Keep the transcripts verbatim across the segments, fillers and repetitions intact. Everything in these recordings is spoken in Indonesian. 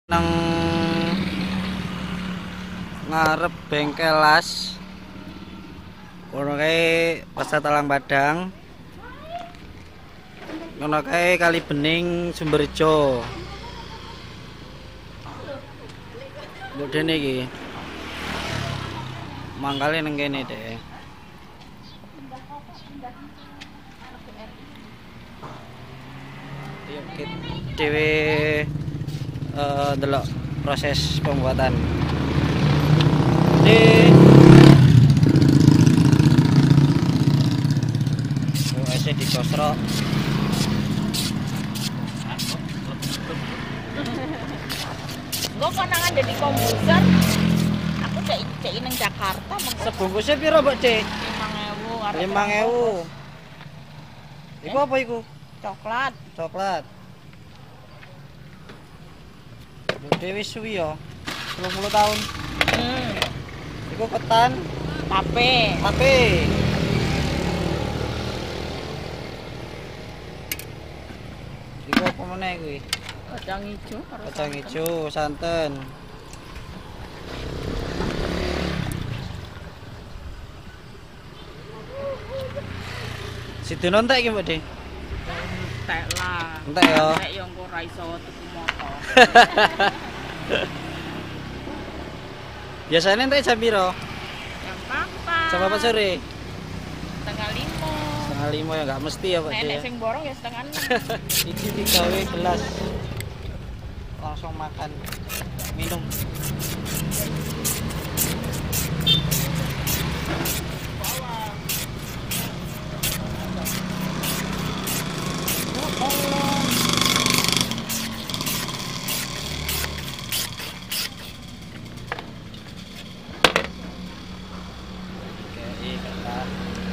nang ngarep bengkel las kono kae Pasar Talang Padang, kono kae Kali Bening Sumberjo. Mbok dene iki mangkale nang kene deh. Yuk kita dhewe uh, delok proses pembuatan. Di oh, ese dikosrok. Gue konangan jadi komposer. Aku cek cek nang Jakarta. Sebungkusnya piro, Mbak, Cek? lima ewu. Iku apa iku? Coklat. Coklat. Dewi suwi ya. sepuluh puluh tahun. Hmm. Iku ketan, Tape. tape. Iku apa meneh kuwi? Kacang hijau. Kacang hijau, santen. Sidono entek iki, Mbak, De? Entek lah. Entek ya. Entek yo engko ra iso tuku motor. Biasanya entek jam piro? Jam papat. Jam apa sore? Setengah lima. Setengah lima ya, nggak mesti ya, Pak, De. Nenek sing borong ya setengah enam. Iki digawe gelas. Langsung makan, minum. Oke, ketan.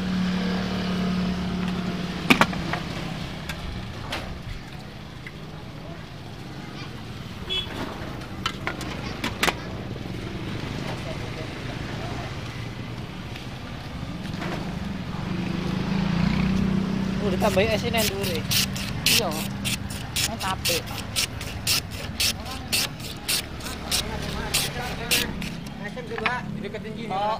Oh, ditambahin es ini dulu. Iya. Ini tape. Oh.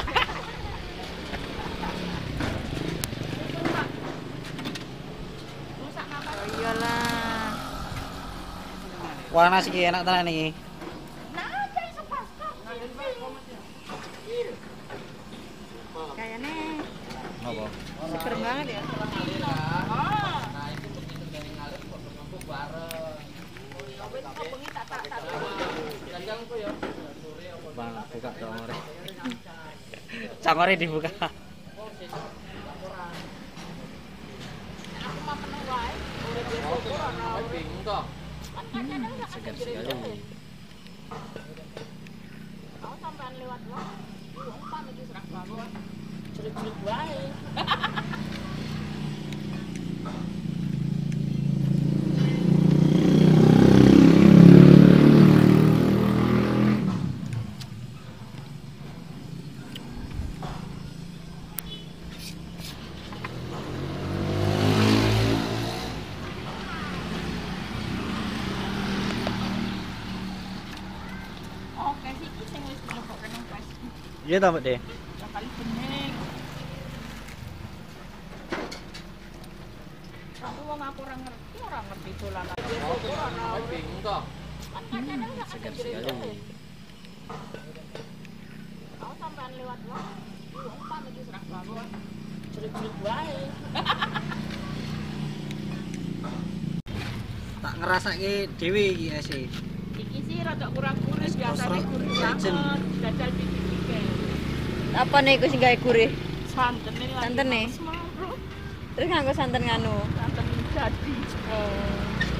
Oh iyalah. Wah, nasi ki enak tenan iki. Kayaknya Apa? seger banget ya. Bang, buka cangore. Cangore dibuka. Hmm, segar sekali. Kau sampean lewat wong, wong pamit wis ra bangun. Jeruk-jeruk wae. Oke sih iki sing wis dilebokne nang pas. Iya ta, Mbak, De? Ya Kali Bening. Aku wong aku ora ngerti, ora ngerti dolanan. Bingung toh. Hmm, segar sekali. Kau sampean lewat wong, wong pamit wis ra bangun. Jeruk-jeruk wae. Tak ngerasake dhewe iki ese. Iki sih rada kurang gurih, biasane gurih Legend. banget. Dadal dipikir. Apa nih iku sing gawe gurih? Santen ini lagi Santen nih? panas maruk. Terus nganggo santen nganu. Santen jadi. Oh.